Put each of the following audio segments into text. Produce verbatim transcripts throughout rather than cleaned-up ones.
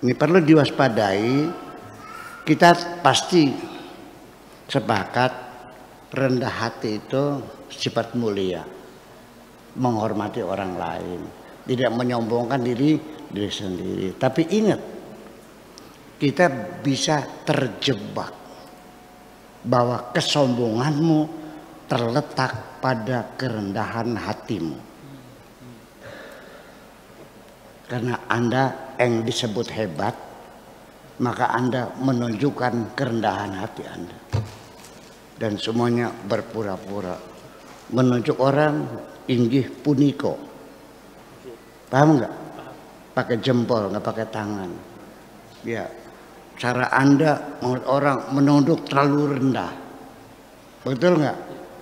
Ini perlu diwaspadai. Kita pasti sepakat rendah hati itu sifat mulia, menghormati orang lain, tidak menyombongkan diri diri sendiri. Tapi ingat, kita bisa terjebak bahwa kesombonganmu terletak pada kerendahan hatimu. Karena Anda yang disebut hebat, maka Anda menunjukkan kerendahan hati Anda. Dan semuanya berpura-pura menunjuk orang inggih puniko. Paham nggak? Pakai jempol, nggak pakai tangan. Ya, cara Anda menurut orang menunduk terlalu rendah. Betul nggak?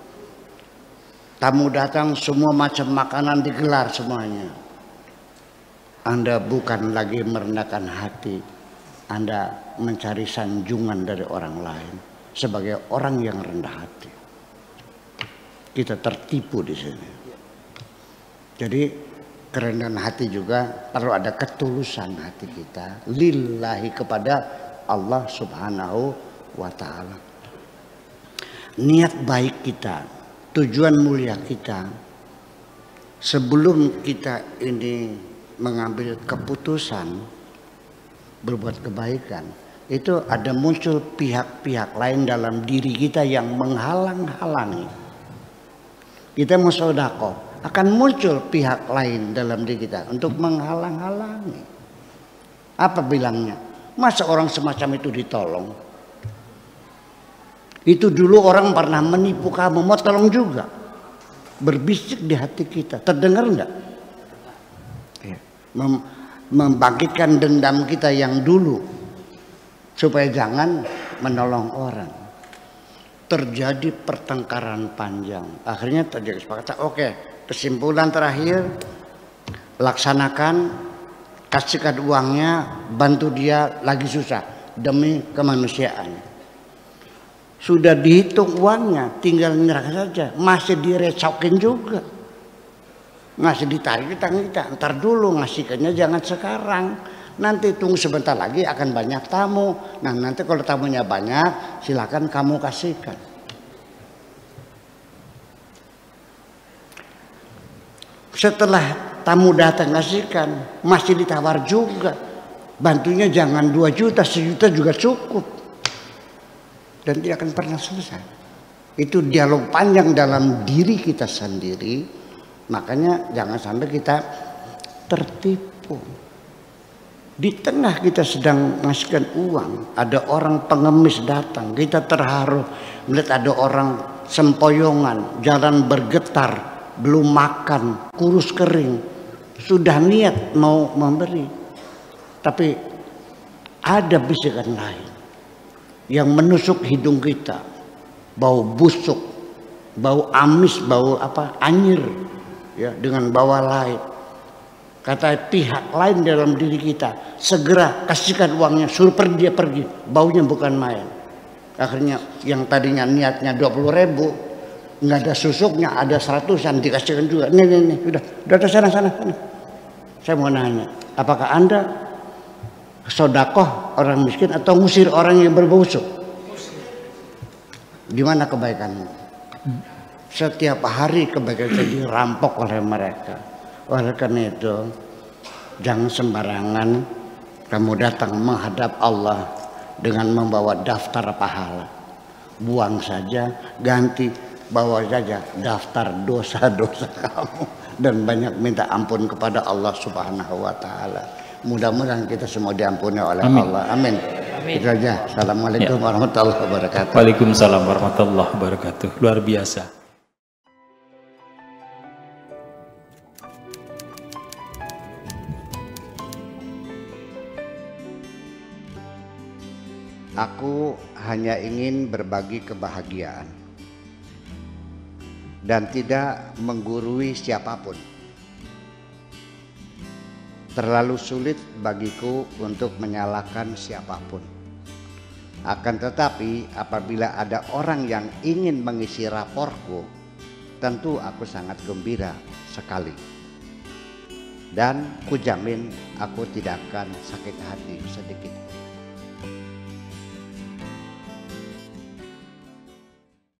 Tamu datang semua macam makanan digelar semuanya. Anda bukan lagi merendahkan hati, Anda mencari sanjungan dari orang lain sebagai orang yang rendah hati. Kita tertipu di sini. Jadi kerendahan hati juga perlu ada ketulusan hati kita lillahi kepada Allah Subhanahu wa ta'ala. Niat baik kita, tujuan mulia kita, sebelum kita ini mengambil keputusan berbuat kebaikan, itu ada muncul pihak-pihak lain dalam diri kita yang menghalang-halangi. Kita mau sedekah, akan muncul pihak lain dalam diri kita untuk menghalang-halangi. Apa bilangnya? Masa orang semacam itu ditolong? Itu dulu orang pernah menipu kamu, mau tolong juga. Berbisik di hati kita, terdengar enggak? Mem membangkitkan dendam kita yang dulu supaya jangan menolong orang. Terjadi pertengkaran panjang, akhirnya terjadi kesepakatan. Oke, kesimpulan terakhir, laksanakan, kasihkan uangnya, bantu dia lagi susah demi kemanusiaan. Sudah dihitung uangnya, tinggal menyerahkan saja, masih direcokin juga. Ngasih ditarik di tangan kita, ntar dulu ngasihkannya jangan sekarang, nanti tunggu sebentar lagi akan banyak tamu. Nah nanti kalau tamunya banyak silakan kamu kasihkan. Setelah tamu datang kasihkan, masih ditawar juga, bantunya jangan dua juta, sejuta juga cukup, dan tidak akan pernah selesai. Itu dialog panjang dalam diri kita sendiri. Makanya jangan sampai kita tertipu. Di tengah kita sedang ngasihkan uang, ada orang pengemis datang, kita terharu melihat ada orang sempoyongan, jalan bergetar, belum makan, kurus kering, sudah niat mau memberi, tapi ada bisikan lain yang menusuk hidung kita, bau busuk, bau amis, bau apa, anyir. Ya, dengan bawa lain, kata pihak lain dalam diri kita, segera kasihkan uangnya, suruh pergi, dia pergi, baunya bukan main. Akhirnya yang tadinya niatnya dua puluh ribu, nggak ada susuknya, ada seratusan dikasihkan juga. Nih nih nih, udah, udah sana sana sana. Saya mau nanya, apakah Anda sodakoh orang miskin atau ngusir orang yang berbusuk? Di mana kebaikanmu? Setiap hari kebaikan itu dirampok oleh mereka. Oleh karena itu, jangan sembarangan kamu datang menghadap Allah dengan membawa daftar pahala. Buang saja, ganti, bawa saja daftar dosa-dosa kamu, dan banyak minta ampun kepada Allah Subhanahu wa ta'ala. Mudah-mudahan kita semua diampuni oleh Amin. Allah. Amin. Amin. Itu saja. Assalamualaikum ya. warahmatullahi wabarakatuh. Waalaikumsalam warahmatullahi wabarakatuh. Luar biasa. Aku hanya ingin berbagi kebahagiaan dan tidak menggurui siapapun. Terlalu sulit bagiku untuk menyalahkan siapapun. Akan tetapi apabila ada orang yang ingin mengisi raporku, tentu aku sangat gembira sekali. Dan kujamin aku tidak akan sakit hati sedikit.